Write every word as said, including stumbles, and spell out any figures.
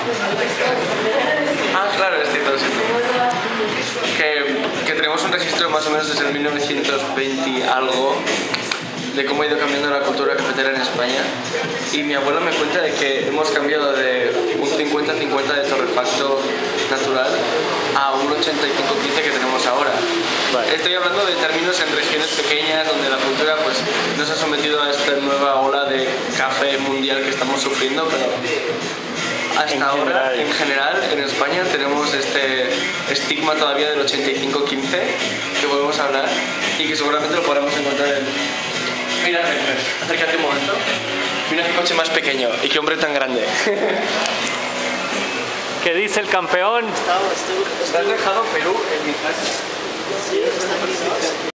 Ah, claro, es cierto, es cierto. Que, que tenemos un registro más o menos desde el mil novecientos veinte algo de cómo ha ido cambiando la cultura cafetera en España, y mi abuela me cuenta de que hemos cambiado de un cincuenta cincuenta de torrefacto natural a un ochenta y cinco quince que tenemos ahora. Vale. Estoy hablando de términos en regiones pequeñas donde la cultura pues no se ha sometido a esta nueva ola de café mundial que estamos sufriendo, pero hasta en ahora, general. en general, en España tenemos este estigma todavía del ochenta y cinco quince que podemos hablar y que seguramente lo podremos encontrar en... Mira, acércate un momento. Mira qué coche más pequeño y qué hombre tan grande. ¿Qué dice el campeón? ¿Te has dejado Perú en mi casa?